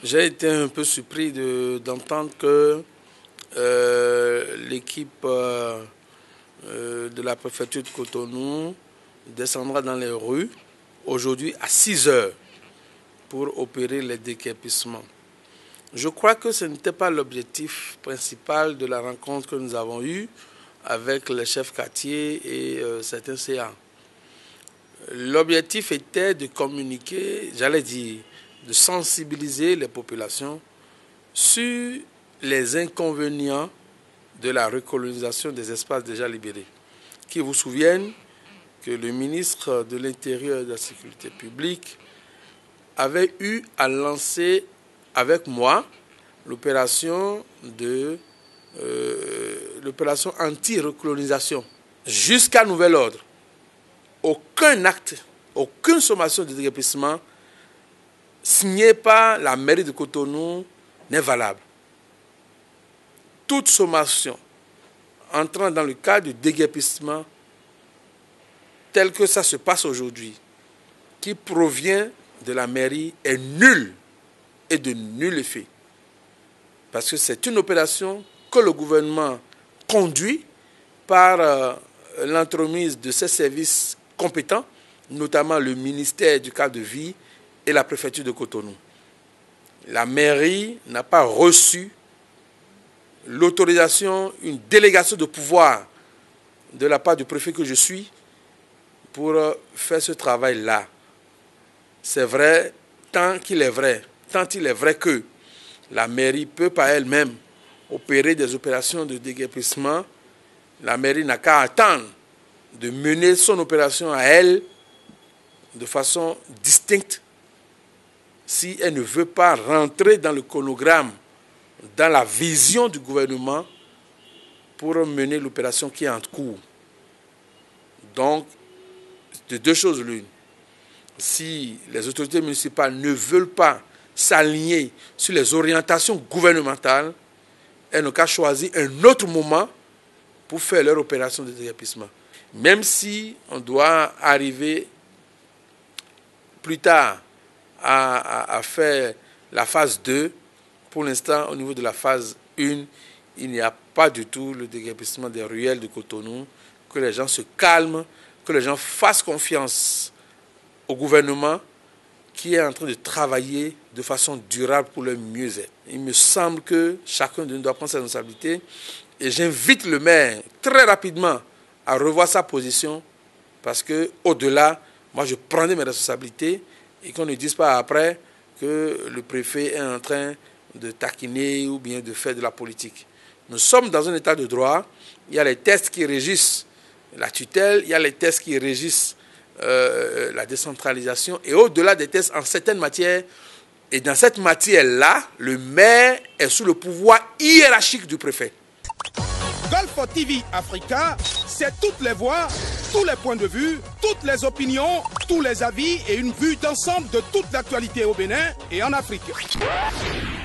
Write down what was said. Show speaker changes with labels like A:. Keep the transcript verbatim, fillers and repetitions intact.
A: J'ai été un peu surpris d'entendre de, que euh, l'équipe euh, euh, de la préfecture de Cotonou descendra dans les rues aujourd'hui à six heures pour opérer les déguerpissements. Je crois que ce n'était pas l'objectif principal de la rencontre que nous avons eue avec les chefs quartiers et euh, certains C A. L'objectif était de communiquer, j'allais dire, de sensibiliser les populations sur les inconvénients de la recolonisation des espaces déjà libérés. Qui vous souviennent que le ministre de l'Intérieur et de la Sécurité publique avait eu à lancer avec moi l'opération de euh, l'opération anti-recolonisation. Jusqu'à nouvel ordre, aucun acte, aucune sommation de déguerpissement signée par la mairie de Cotonou n'est valable. Toute sommation entrant dans le cadre du déguerpissement tel que ça se passe aujourd'hui, qui provient de la mairie, est nulle et de nul effet. Parce que c'est une opération que le gouvernement conduit par euh, l'entremise de ses services compétents, notamment le ministère du cadre de vie et la préfecture de Cotonou. La mairie n'a pas reçu l'autorisation, une délégation de pouvoir de la part du préfet que je suis pour faire ce travail-là. C'est vrai, tant qu'il est vrai, tant il est vrai que la mairie peut par elle-même opérer des opérations de déguerpissement, la mairie n'a qu'à attendre de mener son opération à elle de façon distincte si elle ne veut pas rentrer dans le chronogramme, dans la vision du gouvernement pour mener l'opération qui est en cours. Donc, de deux choses l'une. Si les autorités municipales ne veulent pas s'aligner sur les orientations gouvernementales, elles n'ont qu'à choisir un autre moment pour faire leur opération de déguerpissement. Même si on doit arriver plus tard à, à, à faire la phase deux, pour l'instant, au niveau de la phase un, il n'y a pas du tout le déguerpissement des ruelles de Cotonou. Que les gens se calment, que les gens fassent confiance au gouvernement qui est en train de travailler de façon durable pour leur mieux-être. Il me semble que chacun de nous doit prendre sa responsabilité et j'invite le maire très rapidement à revoir sa position parce qu'au-delà, moi je prendrai mes responsabilités et qu'on ne dise pas après que le préfet est en train de taquiner ou bien de faire de la politique. Nous sommes dans un état de droit, il y a les textes qui régissent la tutelle, il y a les textes qui régissent euh, la décentralisation et au-delà des textes en certaines matières, et dans cette matière-là, le maire est sous le pouvoir hiérarchique du préfet.
B: Golf T V Africa, c'est toutes les voix, tous les points de vue, toutes les opinions, tous les avis et une vue d'ensemble de toute l'actualité au Bénin et en Afrique.